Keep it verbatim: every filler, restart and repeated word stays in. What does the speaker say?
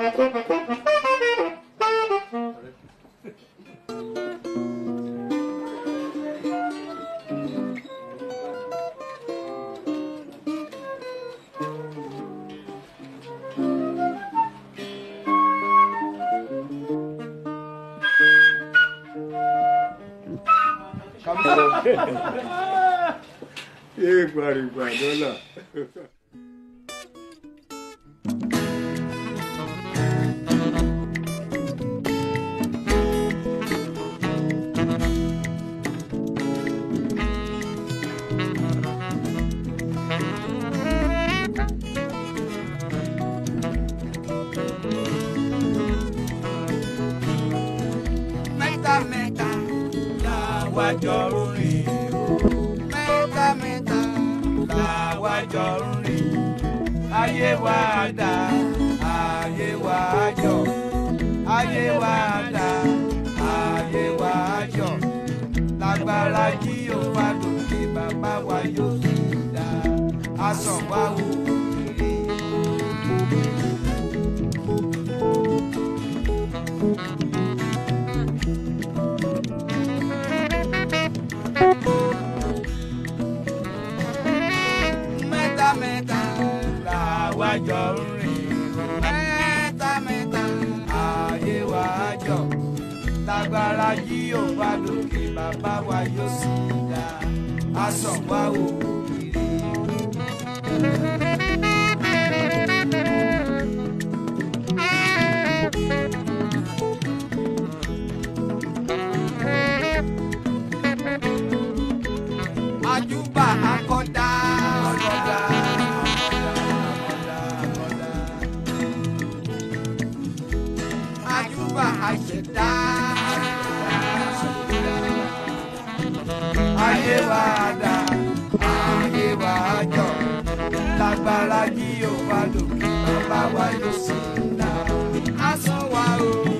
Eh, guarda, guarda, là. Meta, meta, la guajoruri. Meta, meta, la guajoruri. Ayé wa dá, ayé wa yọ̀. Ayé wa dá, ayé wa yọ̀. Lágbára jí o wá lókè, bàbá wa yóò sì dá. Aṣọ wa wò kiri. Mẹ́ta mẹ́ta la wá jọ ń rìn. Mẹ́ta mẹ́ta ayé wa jọ. Lágbára yí ò bá lókè, bàbá wa yóò sì dá. Aṣọ wa wò kiri. Ajúbà akọ́dá. Akọ́dá. Ajúbà àṣẹdá. Ayé wa dá, ayé wa jọ. Lágbára yí ò bá lòkè, bàbá wa yóò sì dá. Aṣọ wa o.